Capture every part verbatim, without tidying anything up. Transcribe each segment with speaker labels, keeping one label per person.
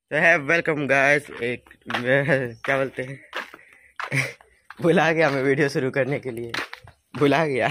Speaker 1: तो है welcome guys. एक क्या बोलते हैं भुला गया मैं वीडियो शुरू करने के लिए, भुला गया।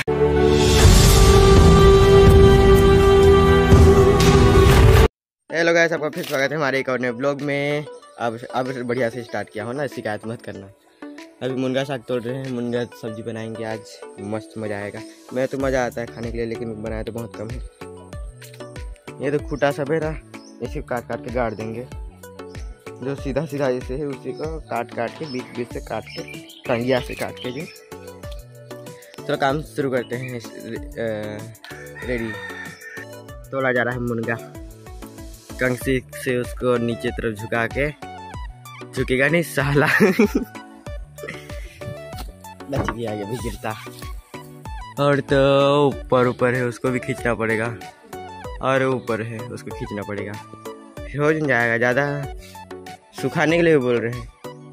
Speaker 1: हेलो गाइस, आपका फिर स्वागत है हमारे एक और नए ब्लॉग में। अब अब बढ़िया से स्टार्ट किया हो ना, शिकायत मत करना। अभी मुनगा साग तोड़ रहे हैं, मुनगा सब्जी बनाएंगे आज, मस्त मज़ा आएगा। मैं तो मज़ा आता है खाने के लिए, लेकिन बनाया तो बहुत कम है। ये तो खूटा सवेरा, इसे काट काट के गाड़ देंगे। जो सीधा सीधा जैसे है उसी को काट काट के बीच बीच से काट के टंगिया से काट के जो चलो काम शुरू करते हैं। रेडी तोड़ा जा रहा है मुनगा, कंसी से उसको नीचे तरफ झुका के, झुकेगा नहीं साला बच गया, ये भी गिरता। और तो ऊपर ऊपर है, उसको भी खींचना पड़ेगा, और ऊपर है उसको खींचना पड़ेगा, फिर हो जाएगा। ज़्यादा सुखाने के लिए भी बोल रहे हैं,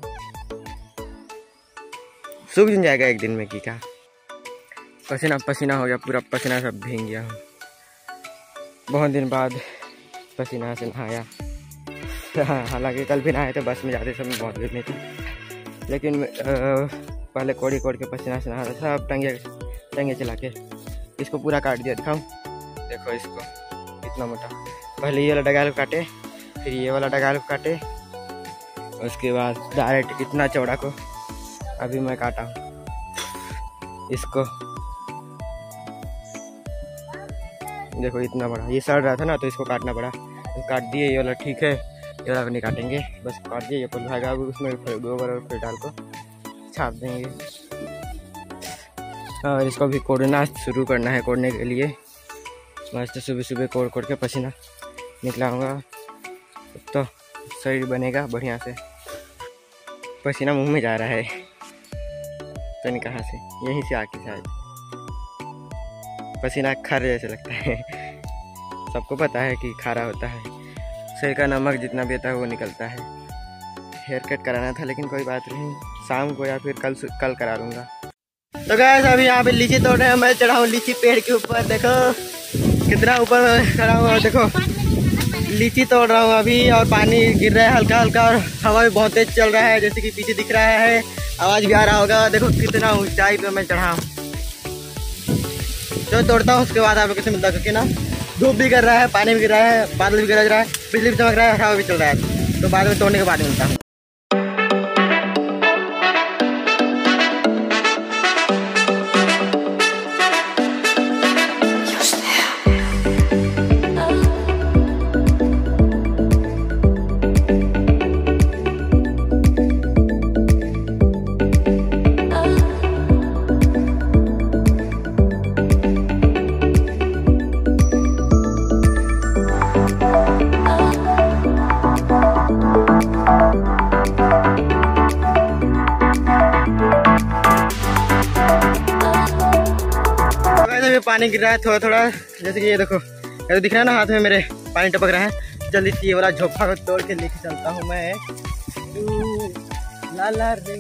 Speaker 1: सूख जाएगा एक दिन में। की का पसीना पसीना हो गया, पूरा पसीना सब भीग गया। बहुत दिन बाद पसीना से नहाया। हालांकि कल भी नहाए थे, बस में जाते समय बहुत गर्मी थी, लेकिन आ, पहले कोड़ी कोड़ के पसीना से नहाया था। अब टंगे टंगे चला के इसको पूरा काट दिया। दिखाऊं, देखो इसको इतना मोटा। पहले ये वाला डगाल काटे, फिर ये वाला डगाल काटे, उसके बाद डायरेक्ट इतना चौड़ा को अभी मैं काटा हूँ इसको। देखो इतना बड़ा, ये सड़ रहा था ना तो इसको काटना पड़ा, तो काट दिए। ये वाला ठीक है, ये वाला नहीं काटेंगे, बस काट दिए। ये पल भागा, अब उसमें गोबर और फिर डाल को छाप देंगे। और इसको भी कोड़ना शुरू करना है। कोड़ने के लिए मस्त सुबह सुबह कोड़ कोड़ के पसीना निकलाऊंगा तो शरीर बनेगा बढ़िया से। पसीना मुंह में जा रहा है, तो नहीं कहाँ से, यहीं से आके शायद। पसीना खारे जैसे लगता है, सबको पता है कि खारा होता है। शरीर का नमक जितना भी होता है वो निकलता है। हेयर कट कराना था, लेकिन कोई बात नहीं, शाम को या फिर कल कल करा लूँगा। तो गाइस अभी यहाँ पे लीची तोड़ रहे हैं। मैं चढ़ा हूँ लीची पेड़ के ऊपर, देखो कितना ऊपर खड़ा हुआ। देखो लीची तोड़ रहा हूँ अभी, और पानी गिर रहा है हल्का हल्का, और हवा भी बहुत तेज चल रहा है, जैसे कि पीछे दिख रहा है, आवाज़ भी आ रहा होगा। देखो कितना ऊंचाई पे मैं चढ़ा हूँ। जो तोड़ता हूँ उसके बाद आपको कैसे मिलता है, क्योंकि ना धूप भी गिर रहा है, पानी भी गिर रहा है, बादल भी गिर रहा है, बिजली भी चमक रहा है, हवा भी चल रहा है। तो बाद में तोड़ने के बाद मिलता हूँ। पानी गिर रहा है थोड़ा थोड़ा, जैसे कि ये देखो, ये तो दिख रहा है ना हाथ में मेरे पानी टपक रहा है। जल्दी से ये वाला झोंका को तोड़ के लेके चलता हूँ मैं। ला ला रे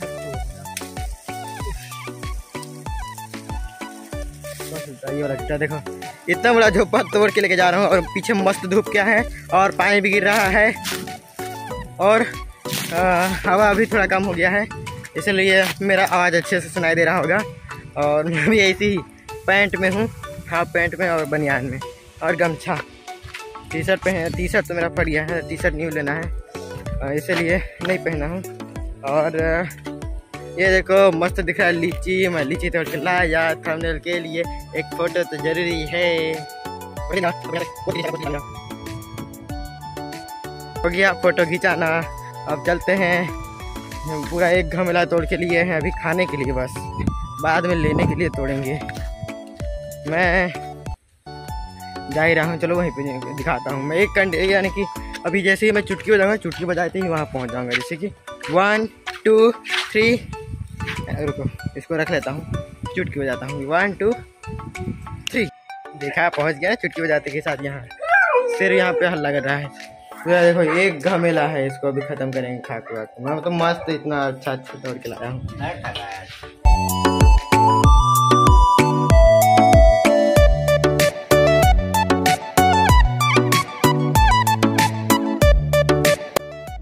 Speaker 1: ये वाला जूता देखो, इतना बड़ा झोंका तोड़ के लेके जा रहा हूँ, और पीछे मस्त धूप क्या है, और पानी भी गिर रहा है, और आ, हवा अभी थोड़ा कम हो गया है, इसलिए मेरा आवाज़ अच्छे से सुनाई दे रहा होगा। और मैं भी ऐसी ही पैंट में हूँ, हाफ पैंट में और बनियान में, और गमछा। टी शर्ट पहन टी शर्ट तो मेरा फट गया है, टी शर्ट न्यू लेना है, इसलिए नहीं पहना हूँ। और ये देखो मस्त दिख रहा है लीची। मैं लीची तोड़ के लाया थंबनेल के लिए, एक फोटो तो जरूरी है। हो गया फोटो खिंचाना। अब चलते हैं, पूरा एक गमला तोड़ के लिए हैं अभी खाने के लिए, बस बाद में लेने के लिए तोड़ेंगे। मैं जा ही रहा हूँ, चलो वहीं पे दिखाता हूँ मैं। एक घंटे यानी कि अभी जैसे ही मैं चुटकी बजाऊंगा, चुटकी बजाते ही वहाँ पहुँच जाऊँगा। जैसे कि वन टू थ्री, रुको इसको रख लेता हूँ, चुटकी बजाता हूँ। वन टू थ्री, देखा पहुँच गया चुटकी बजाते के साथ। यहाँ सिर यहाँ पे हल्ला कर रहा है पूरा। देखो एक घमेला है, इसको अभी ख़त्म करेंगे खा के। मैं तो मस्त इतना अच्छा अच्छा तोड़ के लाया हूँ।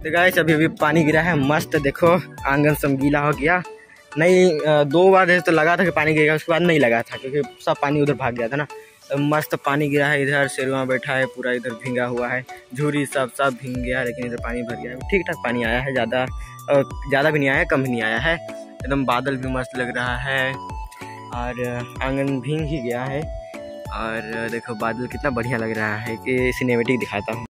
Speaker 1: तो गाइस अभी अभी पानी गिरा है मस्त, देखो आंगन सब गीला हो गया। नहीं दो बार जैसे तो लगा था कि पानी गिरेगा, उसके बाद नहीं लगा था क्योंकि सब पानी उधर भाग गया था ना। तो मस्त पानी गिरा है, इधर शेरवा बैठा है पूरा, इधर भींगा हुआ है, झूरी सब सब भींग गया है, लेकिन इधर पानी भर गया है। ठीक ठाक पानी आया है, ज़्यादा ज़्यादा भी नहीं आया है, कम भी नहीं आया है। एकदम बादल भी मस्त लग रहा है और आंगन भींग ही गया है। और देखो बादल कितना बढ़िया लग रहा है कि सिनेमेटिक दिखाता हूँ।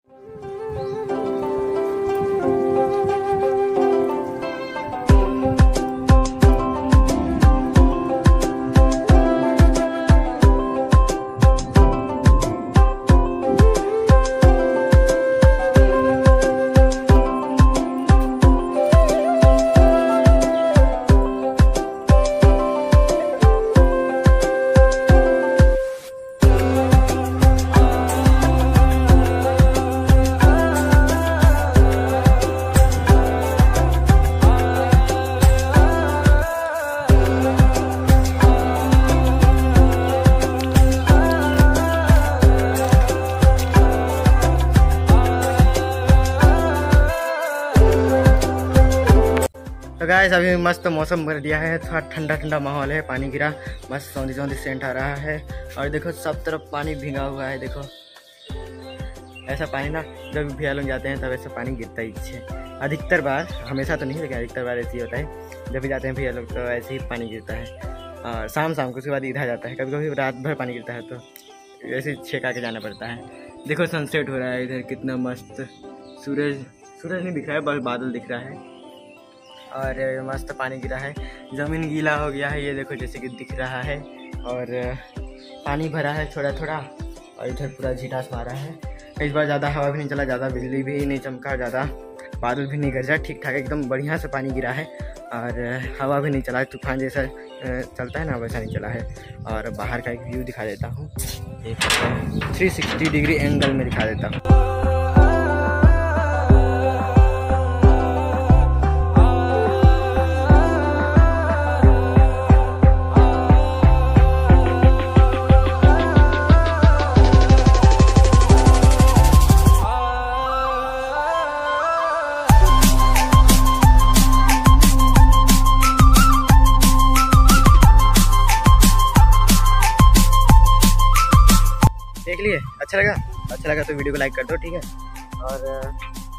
Speaker 1: तो गाइस अभी मस्त मौसम कर दिया है, थोड़ा ठंडा ठंडा माहौल है, पानी गिरा मस्त सौंधी सौंधी सेंट आ रहा है। और देखो सब तरफ पानी भीगा हुआ है। देखो ऐसा पानी ना जब भैया लोग जाते हैं तब ऐसा पानी गिरता ही है। अधिकतर बार, हमेशा तो नहीं लेकिन अधिकतर बार ऐसे ही होता है, जब भी जाते हैं भैया लोग तो ऐसे ही पानी गिरता है। और शाम शाम को उसके बाद इधर जाता है, कभी कभी रात भर पानी गिरता है तो ऐसे छेका के जाना पड़ता है। देखो सनसेट हो रहा है इधर, कितना मस्त, सूरज सूरज नहीं दिख रहा है, बस बादल दिख रहा है और मस्त पानी गिरा है। ज़मीन गीला हो गया है, ये देखो जैसे कि दिख रहा है। और पानी भरा है थोड़ा थोड़ा और इधर पूरा झीटास मारा है। इस बार ज़्यादा हवा भी नहीं चला, ज़्यादा बिजली भी नहीं चमका, ज़्यादा बादल भी नहीं गरजा, ठीक ठाक एकदम बढ़िया से पानी गिरा है। और हवा भी नहीं चला, तूफान जैसा चलता है ना वैसा नहीं चला है। और बाहर का एक व्यू दिखा देता हूँ, एक थ्री सिक्सटी डिग्री एंगल में दिखा देता हूँ। देख लिए, अच्छा लगा अच्छा लगा तो वीडियो को लाइक कर दो, ठीक है। और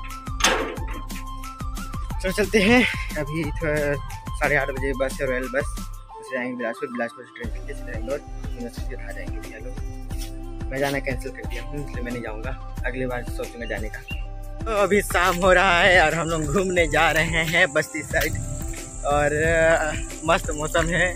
Speaker 1: चलो चलते हैं, अभी साढ़े आठ बजे बस है, रॉयल बस, उससे जाएंगे बिलासपुर, बिलासपुर से ट्रेन कितने से जाएंगे और यूनिवर्सिटी आ जाएंगे भैया लोग। मैं जाना कैंसिल कर दिया हूँ, इसलिए मैं नहीं जाऊँगा, अगली बार सोचूंगा जाने का। तो अभी शाम हो रहा है और हम लोग घूमने जा रहे हैं बस्ती साइड और मस्त मौसम है।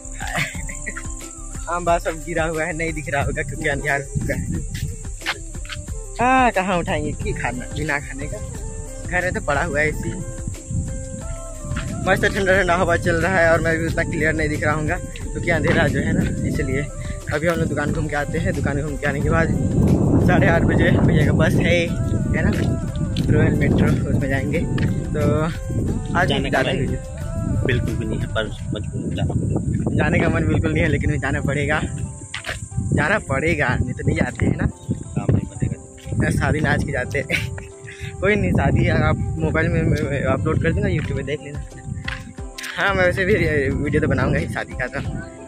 Speaker 1: आंबा सब गिरा हुआ है, नहीं दिख रहा होगा क्योंकि अंधेर हो चुका है। हाँ कहाँ उठाएंगे कि खाना, बिना खाने का घर में तो पड़ा हुआ है इसी। मस्त ठंडा ठंडा हवा चल रहा है और मैं भी उतना क्लियर नहीं दिख रहा हूँ क्योंकि अंधेरा जो है ना, इसलिए। अभी हम लोग दुकान घूम के आते हैं, दुकान घूम के आने के बाद साढ़े आठ बजे भैया का बस है है ना, रॉयल मेट्रो, उसमें जाएंगे। तो आज जाने का
Speaker 2: बिल्कुल भी नहीं है, पर मजबूर जाना पड़ेगा।
Speaker 1: जाने का मन बिल्कुल नहीं है लेकिन जाना पड़ेगा, जाना पड़ेगा, नहीं तो नहीं जाते हैं ना,
Speaker 2: काम नहीं बनेगा।
Speaker 1: शादी नाच के जाते कोई नहीं, शादी आप मोबाइल में अपलोड कर देना, यूट्यूब पे देख लेना। हाँ मैं वैसे भी वीडियो तो बनाऊंगा ही शादी का, तो